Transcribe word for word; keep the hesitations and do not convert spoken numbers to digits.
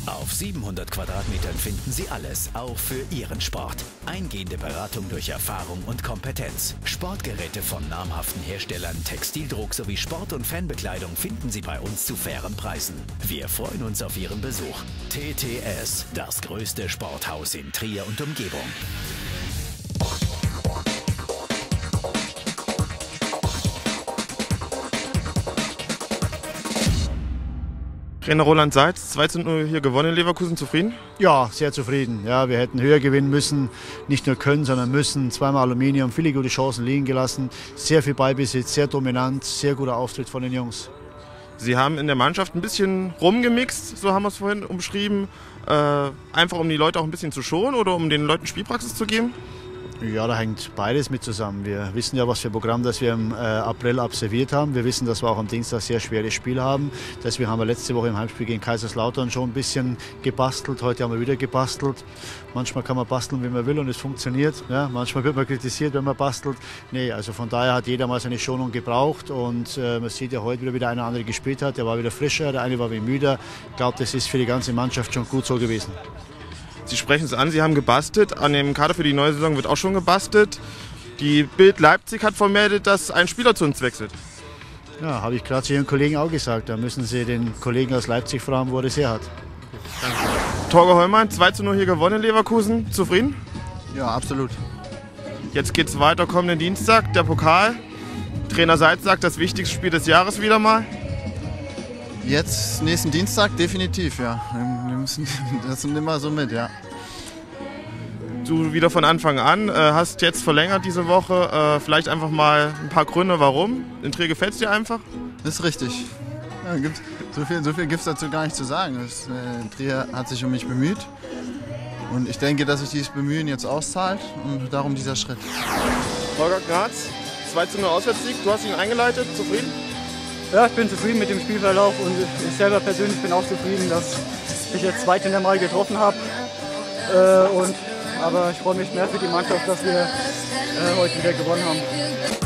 Auf siebenhundert Quadratmetern finden Sie alles, auch für Ihren Sport. Eingehende Beratung durch Erfahrung und Kompetenz. Sportgeräte von namhaften Herstellern, Textildruck sowie Sport- und Fanbekleidung finden Sie bei uns zu fairen Preisen. Wir freuen uns auf Ihren Besuch. T T S, das größte Sporthaus in Trier und Umgebung. Trainer Roland Seitz, zwei zu null hier gewonnen in Leverkusen, zufrieden? Ja, sehr zufrieden. Ja, wir hätten höher gewinnen müssen, nicht nur können, sondern müssen. Zweimal Aluminium, viele gute Chancen liegen gelassen, sehr viel Ballbesitz, sehr dominant, sehr guter Auftritt von den Jungs. Sie haben in der Mannschaft ein bisschen rumgemixt, so haben wir es vorhin umschrieben, äh, einfach um die Leute auch ein bisschen zu schonen oder um den Leuten Spielpraxis zu geben? Ja, da hängt beides mit zusammen. Wir wissen ja, was für ein Programm das wir im äh, April absolviert haben. Wir wissen, dass wir auch am Dienstag sehr schweres Spiel haben. Deswegen haben wir letzte Woche im Heimspiel gegen Kaiserslautern schon ein bisschen gebastelt. Heute haben wir wieder gebastelt. Manchmal kann man basteln, wie man will und es funktioniert. Ja, manchmal wird man kritisiert, wenn man bastelt. Nee, also von daher hat jeder mal seine Schonung gebraucht. Und äh, man sieht ja heute wieder, wie der eine oder andere gespielt hat. Der war wieder frischer, der eine war wieder müder. Ich glaube, das ist für die ganze Mannschaft schon gut so gewesen. Sie sprechen es an, Sie haben gebastelt. An dem Kader für die neue Saison wird auch schon gebastelt. Die Bild Leipzig hat vermeldet, dass ein Spieler zu uns wechselt. Ja, habe ich gerade zu Ihren Kollegen auch gesagt. Da müssen Sie den Kollegen aus Leipzig fragen, wo er das her hat. Danke. Torge Hollmann, zwei zu null hier gewonnen in Leverkusen. Zufrieden? Ja, absolut. Jetzt geht es weiter kommenden Dienstag, der Pokal. Trainer Seitz sagt, das wichtigste Spiel des Jahres wieder mal. Jetzt, nächsten Dienstag, definitiv, ja. Wir müssen, das nimmt wir so mit, ja. Du wieder von Anfang an, äh, hast jetzt verlängert diese Woche. Äh, vielleicht einfach mal ein paar Gründe, warum. In Trier gefällt es dir einfach? Das ist richtig. Ja, gibt's, so viel, so viel gibt es dazu gar nicht zu sagen. Das, äh, Trier hat sich um mich bemüht. Und ich denke, dass sich dieses Bemühen jetzt auszahlt. Und darum dieser Schritt. Holger Graz, zwei zu null Auswärtssieg. Du hast ihn eingeleitet. Zufrieden? Ja, ich bin zufrieden mit dem Spielverlauf und ich selber persönlich bin auch zufrieden, dass ich jetzt zwei Kinder mal getroffen habe. Äh, und, aber ich freue mich mehr für die Mannschaft, dass wir äh, heute wieder gewonnen haben.